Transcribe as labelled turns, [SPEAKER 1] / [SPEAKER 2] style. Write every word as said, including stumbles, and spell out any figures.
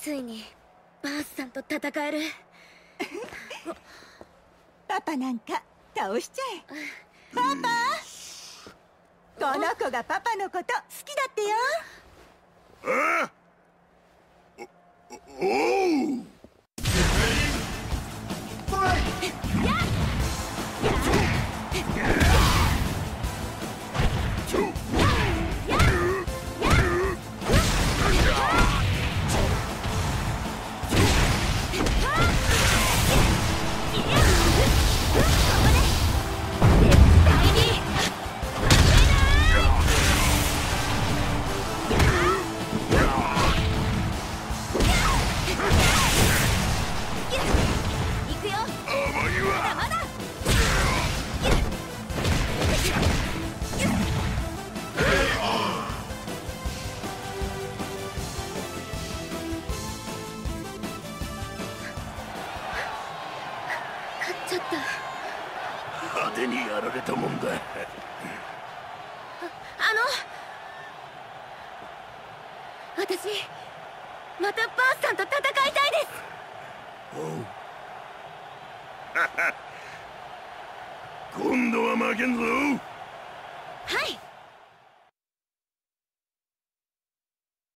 [SPEAKER 1] ついにバースさんと戦える。
[SPEAKER 2] パパなんか倒しちゃえ。パパ、この子がパパのこと好きだってよ。
[SPEAKER 3] ああ、おおう。派手にやられたもんだ。あ、
[SPEAKER 1] あの私またバースさんと戦いたいです。
[SPEAKER 3] おう今度は負けんぞ。
[SPEAKER 1] はい。